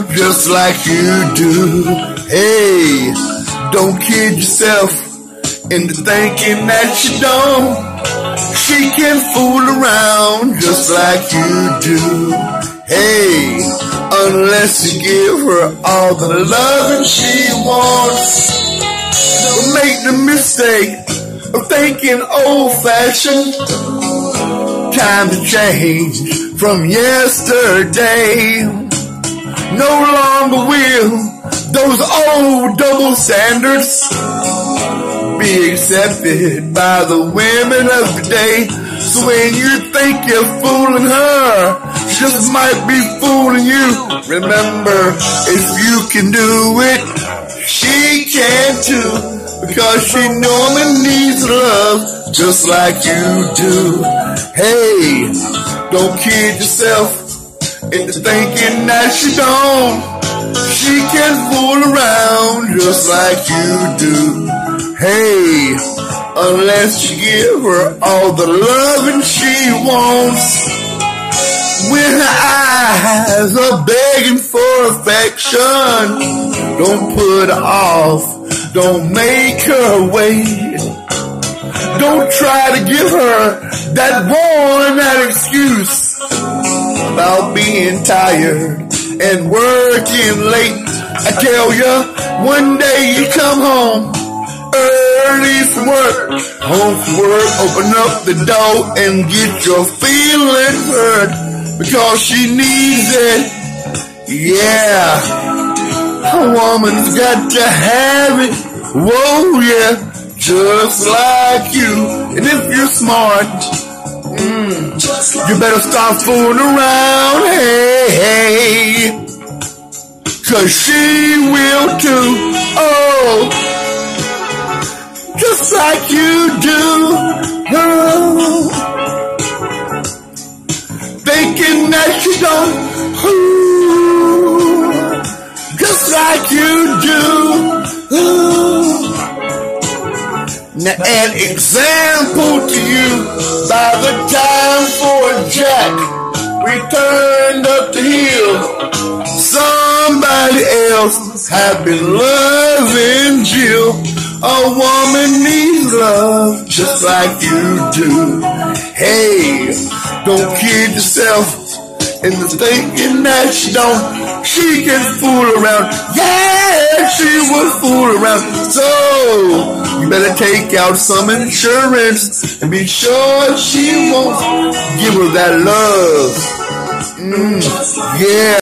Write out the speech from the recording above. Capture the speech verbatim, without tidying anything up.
just like you do. Hey, don't kid yourself into thinking that you don't. She can fool around just like you do. Hey, unless you give her all the loving she wants. Don't make the mistake of thinking old-fashioned. Time to change from yesterday. No longer will those old double standards be accepted by the women of today. So when you think you're fooling her, she just might be fooling you. Remember, if you can do it, she can too. Because she normally needs love just like you do. Hey, don't kid yourself into thinking that she don't. She can fool around just like you do. Hey, unless you give her all the loving she wants. When her eyes are begging for affection, don't put her off, don't make her wait. Don't try to give her that worn out excuse about being tired and working late. I tell ya, one day you come home early from work, home from work, open up the door and get your feelings hurt because she needs it. Yeah, a woman's got to have it. Whoa, yeah, just like you. And if you're smart, mm, you better stop fooling around. Hey, hey, cause she will too. Oh, just like you do. Oh, thinking that you don't. Ooh, just like you do. Ooh. Now an example to you, by the time Fort Jack returned up the hill, somebody else had been loving Jill. A woman needs love just like you do. Hey, don't kid yourself into thinking that she don't. She can fool around. Yeah, she will fool around. So, you better take out some insurance and be sure she won't give her that love. Mm, yeah.